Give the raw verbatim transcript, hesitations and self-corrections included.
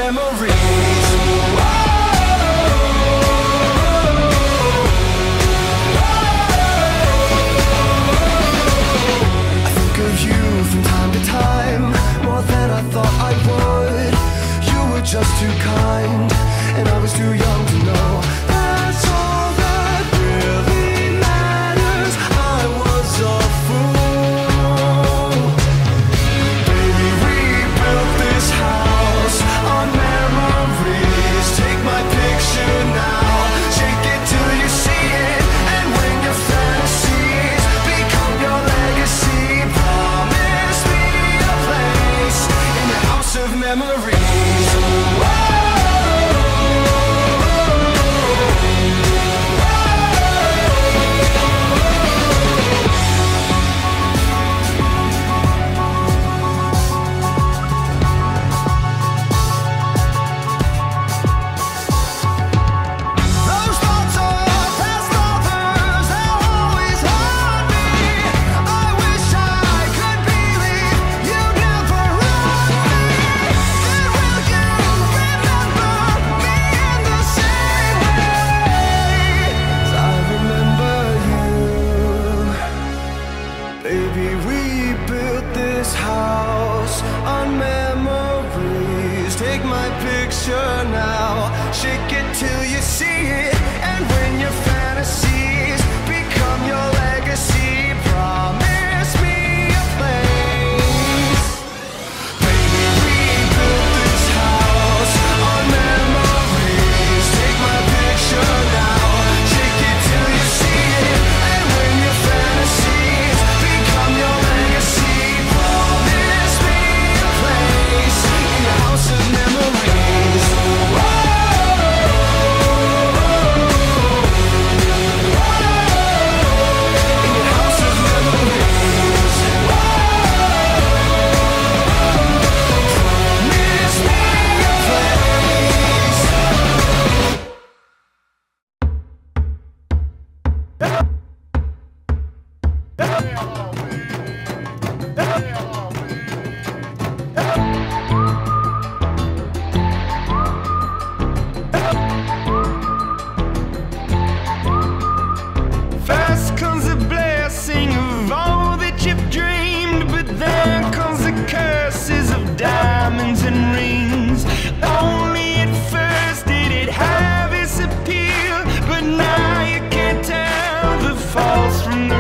memories. I think of you from time to time, more than I thought I would. You were just too kind, and I was too young to know. That's all that really matters. I was a fool. Baby, we built this house on memories. Take my picture now, shake it till you see it. And when your fantasies become your legacy, promise me a place in the house of memories. Now, shake it till you see it. And when your fantasies become your legacy, promise me a place. Baby, we built this house on memories. Take my picture now, shake it till you see it. And when your fantasies become your legacy, promise me a place in the house of memories. First comes the blessing of all that you've dreamed, but then comes the curses of diamonds and rings. Only at first did it have its appeal, but now you can't tell the false from the